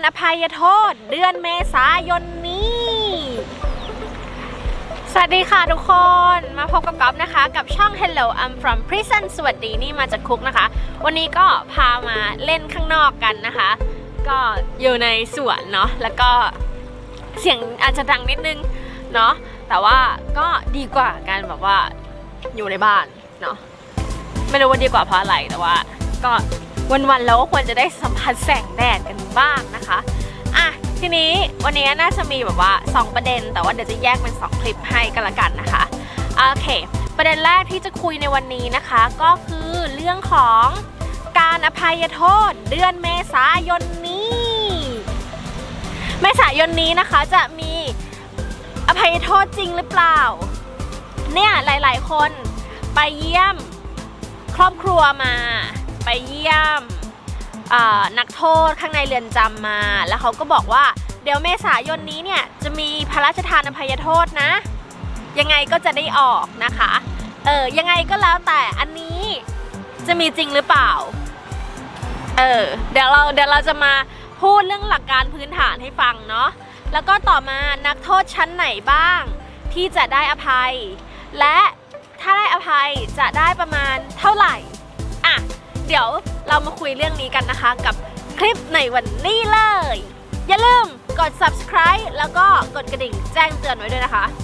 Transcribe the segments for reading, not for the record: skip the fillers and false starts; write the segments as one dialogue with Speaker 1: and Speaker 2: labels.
Speaker 1: อภัยโทษเดือนเมษายนนี้สวัสดีค่ะทุกคนมาพบกับก๊อฟนะคะกับช่อง Hello I'm from Prison สวัสดีนี่มาจากคุกนะคะวันนี้ก็พามาเล่นข้างนอกกันนะคะก็อยู่ในสวนเนาะแล้วก็เสียงอาจจะดังนิดนึงเนาะแต่ว่าก็ดีกว่าการแบบว่าอยู่ในบ้านเนาะไม่รู้ว่าดีกว่าเพราะอะไรแต่ว่าก็วันๆเราก็ควรจะได้สัมผัสแสงแดดกันบ้างนะคะอ่ะทีนี้วันนี้น่าจะมีแบบว่า2ประเด็นแต่ว่าเดี๋ยวจะแยกเป็น2คลิปให้กันละกันนะคะโอเคประเด็นแรกที่จะคุยในวันนี้นะคะก็คือเรื่องของการอภัยโทษเดือนเมษายนนี้นะคะจะมีอภัยโทษจริงหรือเปล่าเนี่ยหลายๆคนไปเยี่ยมครอบครัวมาไปเยี่ยมนักโทษข้างในเรือนจำมาแล้วเขาก็บอกว่าเดี๋ยวเมษายนนี้เนี่ยจะมีพระราชทานอภัยโทษนะยังไงก็จะได้ออกนะคะยังไงก็แล้วแต่อันนี้จะมีจริงหรือเปล่าเดี๋ยวเราจะมาพูดเรื่องหลักการพื้นฐานให้ฟังเนาะแล้วก็ต่อมานักโทษชั้นไหนบ้างที่จะได้อภัยและถ้าได้อภัยจะได้ประมาณเท่าไหร่อ่ะเดี๋ยวเรามาคุยเรื่องนี้กันนะคะกับคลิปในวันนี้เลยอย่าลืมกด subscribe แล้วก็กดกระดิ่งแจ้งเตือนไว้ด้วยนะคะ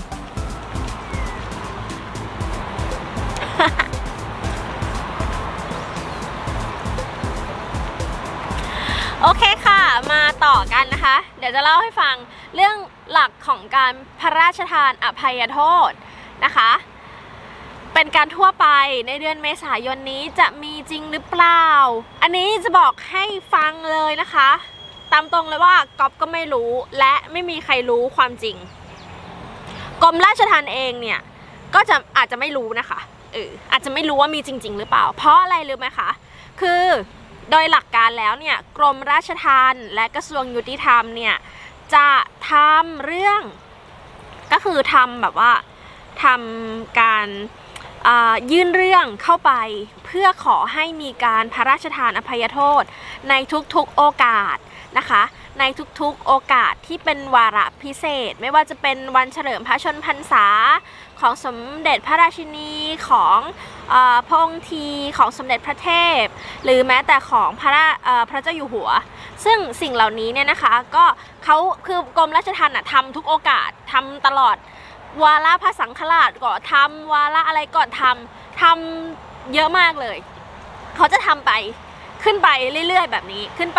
Speaker 1: โอเคค่ะมาต่อกันนะคะเดี๋ยวจะเล่าให้ฟังเรื่องหลักของการพระราชทานอภัยโทษนะคะเป็นการทั่วไปในเดือนเมษายนนี้จะมีจริงหรือเปล่าอันนี้จะบอกให้ฟังเลยนะคะตามตรงเลยว่าก๊อฟก็ไม่รู้และไม่มีใครรู้ความจริงกรมราชทัณฑ์เองเนี่ยก็อาจจะไม่รู้นะคะอาจจะไม่รู้ว่ามีจริงๆหรือเปล่าเพราะอะไรรู้ไหมคะคือโดยหลักการแล้วเนี่ยกรมราชทัณฑ์และกระทรวงยุติธรรมเนี่ยจะทำเรื่องก็คือทำแบบว่าทำการยื่นเรื่องเข้าไปเพื่อขอให้มีการพระราชทานอภัยโทษในทุกๆโอกาสนะคะในทุกๆโอกาสที่เป็นวาระพิเศษไม่ว่าจะเป็นวันเฉลิมพระชนมพรรษาของสมเด็จพระราชินีของพระองค์ทีของสมเด็จพระเทพหรือแม้แต่ของพระเจ้าอยู่หัวซึ่งสิ่งเหล่านี้เนี่ยนะคะก็เขาคือกรมราชทัณฑ์ทำทุกโอกาสทำตลอดวาระพระสังฆราชก็ทำวาระอะไรก็ทำเยอะมากเลยเขาจะทำไปขึ้นไปเรื่อยๆแบบนี้ขึ้นไป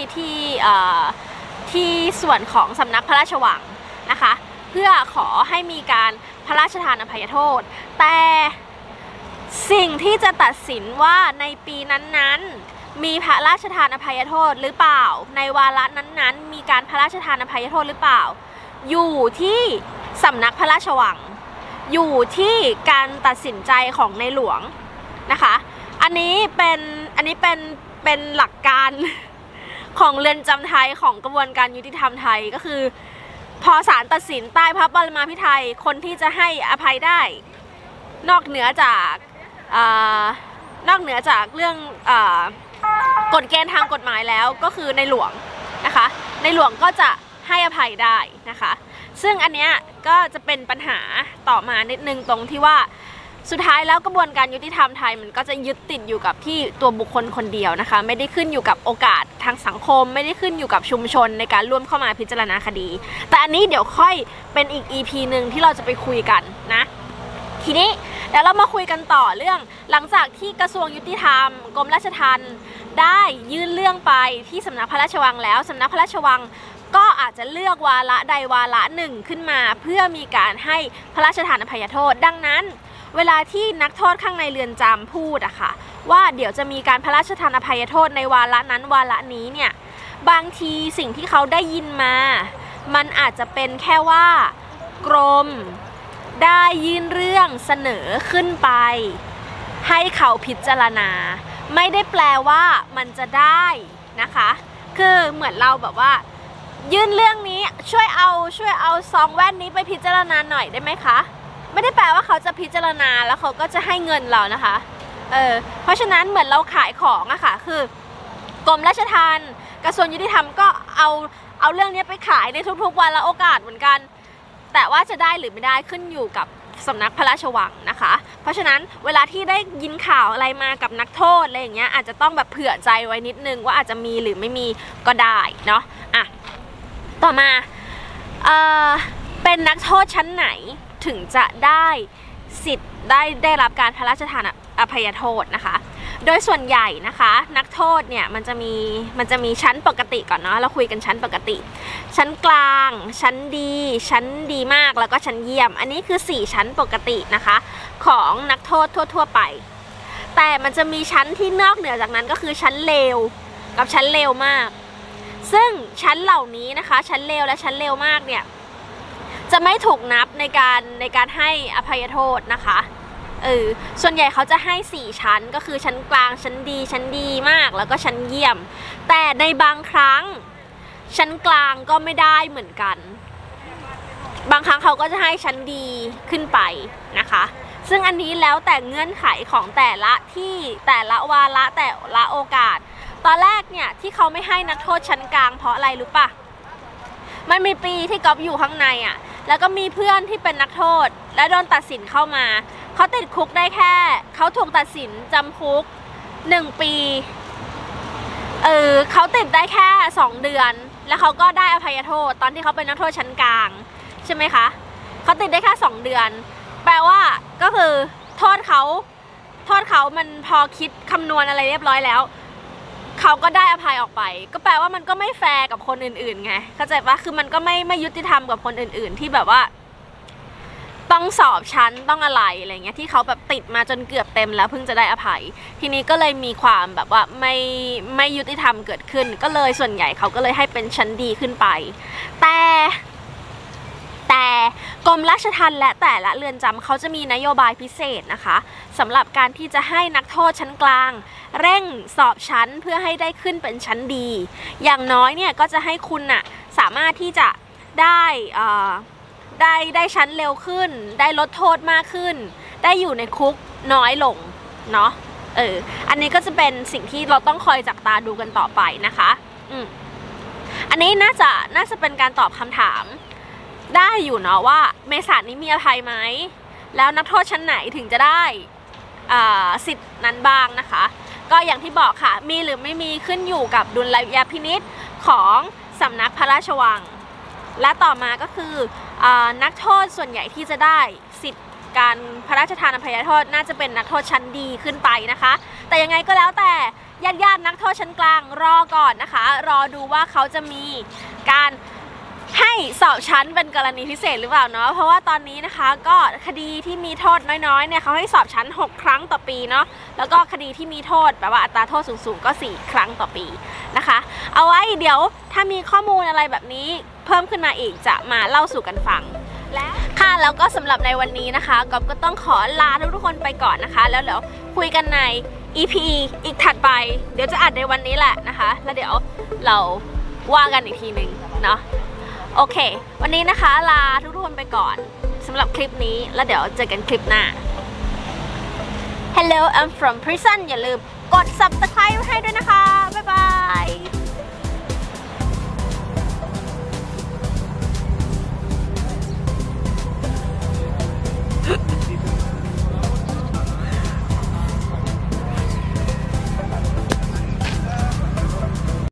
Speaker 1: ที่ส่วนของสำนักพระราชวังนะคะเพื่อขอให้มีการพระราชทานอภัยโทษแต่สิ่งที่จะตัดสินว่าในปีนั้นๆมีพระราชทานอภัยโทษหรือเปล่าในวาระนั้นๆมีการพระราชทานอภัยโทษหรือเปล่าอยู่ที่สำนักพระราชวังอยู่ที่การตัดสินใจของในหลวงนะคะอันนี้เป็นหลักการของเรือนจำไทยของกระบวนการยุติธรรมไทยก็คือพอศาลตัดสินใต้พระปรมาภิไธยคนที่จะให้อภัยได้นอกเหนือจากเรื่องกฎเกณฑ์ทางกฎหมายแล้วก็คือในหลวงนะคะในหลวงก็จะให้อภัยได้นะคะซึ่งอันเนี้ยก็จะเป็นปัญหาต่อมานิดนึงตรงที่ว่าสุดท้ายแล้วกระบวนการยุติธรรมไทยมันก็จะยึดติดอยู่กับที่ตัวบุคคลคนเดียวนะคะไม่ได้ขึ้นอยู่กับโอกาสทางสังคมไม่ได้ขึ้นอยู่กับชุมชนในการร่วมเข้ามาพิจารณาคดีแต่อันนี้เดี๋ยวค่อยเป็นอีก EP หนึ่งที่เราจะไปคุยกันนะทีนี้เดี๋ยวเรามาคุยกันต่อเรื่องหลังจากที่กระทรวงยุติธรรมกรมราชทัณฑ์ได้ยื่นเรื่องไปที่สำนักพระราชวังแล้วสำนักพระราชวังก็อาจจะเลือกวาระใดวาระหนึ่งขึ้นมาเพื่อมีการให้พระราชทานอภัยโทษดังนั้นเวลาที่นักโทษข้างในเรือนจำพูดอะค่ะว่าเดี๋ยวจะมีการพระราชทานอภัยโทษในวาระนั้นวาระนี้เนี่ยบางทีสิ่งที่เขาได้ยินมามันอาจจะเป็นแค่ว่ากรมได้ยื่นเรื่องเสนอขึ้นไปให้เขาพิจารณาไม่ได้แปลว่ามันจะได้นะคะคือเหมือนเราแบบว่ายื่นเรื่องนี้ช่วยเอาซองแว่นนี้ไปพิจารณาหน่อยได้ไหมคะไม่ได้แปลว่าเขาจะพิจารณาแล้วเขาก็จะให้เงินเรานะคะเพราะฉะนั้นเหมือนเราขายของอะค่ะคือกรมราชทัณฑ์กกระทรวงยุติธรรมก็เอาเรื่องนี้ไปขายในทุกๆวันละโอกาสเหมือนกันแต่ว่าจะได้หรือไม่ได้ขึ้นอยู่กับสำนักพระราชวังนะคะเพราะฉะนั้นเวลาที่ได้ยินข่าวอะไรมากับนักโทษอะไรอย่างเงี้ยอาจจะต้องแบบเผื่อใจไว้นิดนึงว่าอาจจะมีหรือไม่มีก็ได้เนาะอ่ะต่อมาเป็นนักโทษชั้นไหนถึงจะได้สิทธิ์ได้รับการพระราชทานอภัยโทษนะคะโดยส่วนใหญ่นะคะนักโทษเนี่ยมันจะมีชั้นปกติก่อนเนาะเราคุยกันชั้นปกติชั้นกลางชั้นดีมากแล้วก็ชั้นเยี่ยมอันนี้คือ4ชั้นปกตินะคะของนักโทษทั่วไปแต่มันจะมีชั้นที่นอกเหนือจากนั้นก็คือชั้นเลวกับชั้นเลวมากซึ่งชั้นเหล่านี้นะคะชั้นเลวและชั้นเลวมากเนี่ยจะไม่ถูกนับในการให้อภัยโทษนะคะส่วนใหญ่เขาจะให้4ชั้นก็คือชั้นกลางชั้นดีมากแล้วก็ชั้นเยี่ยมแต่ในบางครั้งชั้นกลางก็ไม่ได้เหมือนกันบางครั้งเขาก็จะให้ชั้นดีขึ้นไปนะคะซึ่งอันนี้แล้วแต่เงื่อนไขของแต่ละที่แต่ละวาระแต่ละโอกาสตอนแรกเนี่ยที่เขาไม่ให้นักโทษชั้นกลางเพราะอะไรรู้ปะมันมีปีที่ก๊อฟอยู่ข้างในอ่ะแล้วก็มีเพื่อนที่เป็นนักโทษและโดนตัดสินเข้ามาเขาติดคุกได้แค่เขาถูกตัดสินจำคุก1 ปีเขาติดได้แค่2 เดือนแล้วเขาก็ได้อภัยโทษตอนที่เขาเป็นนักโทษชั้นกลางใช่ไหมคะเขาติดได้แค่2 เดือนแปลว่าก็คือโทษเขามันพอคิดคำนวณอะไรเรียบร้อยแล้วเขาก็ได้อภัยออกไปก็แปลว่ามันก็ไม่แฟร์กับคนอื่นๆไงเข้าใจปะคือมันก็ไม่ยุติธรรมกับคนอื่นๆที่แบบว่าต้องสอบชั้นต้องอะไรเงี้ยที่เขาแบบติดมาจนเกือบเต็มแล้วเพิ่งจะได้อภัยทีนี้ก็เลยมีความแบบว่าไม่ยุติธรรมเกิดขึ้นก็เลยส่วนใหญ่เขาก็เลยให้เป็นชั้นดีขึ้นไปแต่กรมราชทัณฑ์และแต่ละเรือนจำเขาจะมีนโยบายพิเศษนะคะสำหรับการที่จะให้นักโทษชั้นกลางเร่งสอบชั้นเพื่อให้ได้ขึ้นเป็นชั้นดีอย่างน้อยเนี่ยก็จะให้คุณน่ะสามารถที่จะได้ชั้นเร็วขึ้นได้ลดโทษมากขึ้นได้อยู่ในคุกน้อยลงเนาะอันนี้ก็จะเป็นสิ่งที่เราต้องคอยจับตาดูกันต่อไปนะคะอันนี้น่าจะเป็นการตอบคำถามได้อยู่เนาะว่าเมษายนนี้มีอภัยไหมแล้วนักโทษชั้นไหนถึงจะได้สิทธินั้นบ้างนะคะก็อย่างที่บอกค่ะมีหรือไม่มีขึ้นอยู่กับดุลยพินิจของสำนักพระราชวังและต่อมาก็คือนักโทษส่วนใหญ่ที่จะได้สิทธิการพระราชทานอภัยโทษน่าจะเป็นนักโทษชั้นดีขึ้นไปนะคะแต่ยังไงก็แล้วแต่ญาตินักโทษชั้นกลางรอก่อนนะคะรอดูว่าเขาจะมีการให้สอบชั้นเป็นกรณีพิเศษหรือเปล่าเนาะเพราะว่าตอนนี้นะคะก็คดีที่มีโทษน้อยๆเนี่ยเขาให้สอบชั้น6 ครั้งต่อปีเนาะแล้วก็คดีที่มีโทษแบบว่าอัตราโทษสูงๆก็4 ครั้งต่อปีนะคะเอาไว้เดี๋ยวถ้ามีข้อมูลอะไรแบบนี้เพิ่มขึ้นมาอีกจะมาเล่าสู่กันฟังและค่ะแล้วก็สำหรับในวันนี้นะคะก๊อฟก็ต้องขอลาทุกคนไปก่อนนะคะแล้วเดี๋ยวคุยกันใน EP อีกถัดไปเดี๋ยวจะอัดในวันนี้แหละนะคะแล้วเดี๋ยวเราว่ากันอีกทีนึงเนาะโอเควันนี้นะคะลาทุกคนไปก่อนสำหรับคลิปนี้แล้วเดี๋ยวเจอกันคลิปหน้า Hello I'm from prison อย่าลืมกด subscribe ให้ด้วยนะคะบ๊ายบาย